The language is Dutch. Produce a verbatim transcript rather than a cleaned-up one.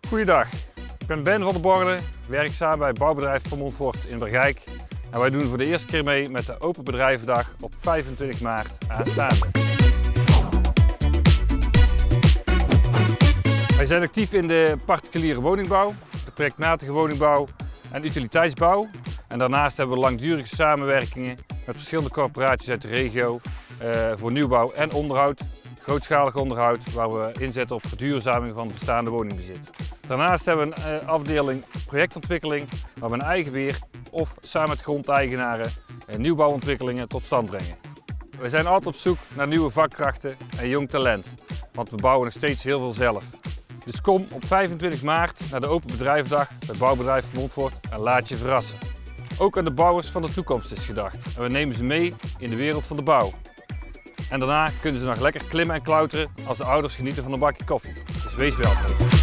Goeiedag, ik ben Ben van der Borden, werkzaam bij het bouwbedrijf Van Montfort in Bergijk. En wij doen voor de eerste keer mee met de Open Bedrijvendag op vijfentwintig maart aanstaande. Wij zijn actief in de particuliere woningbouw, de projectmatige woningbouw en utiliteitsbouw. En daarnaast hebben we langdurige samenwerkingen met verschillende corporaties uit de regio uh, voor nieuwbouw en onderhoud. Grootschalig onderhoud waar we inzetten op verduurzaming van het bestaande woningbezit. Daarnaast hebben we een uh, afdeling projectontwikkeling waar we een eigen beheer of samen met grondeigenaren uh, nieuwbouwontwikkelingen tot stand brengen. We zijn altijd op zoek naar nieuwe vakkrachten en jong talent, want we bouwen nog steeds heel veel zelf. Dus kom op vijfentwintig maart naar de Open Bedrijvendag bij Bouwbedrijf Van Montfort en laat je verrassen. Ook aan de bouwers van de toekomst is gedacht en we nemen ze mee in de wereld van de bouw. En daarna kunnen ze nog lekker klimmen en klauteren als de ouders genieten van een bakje koffie. Dus wees welkom.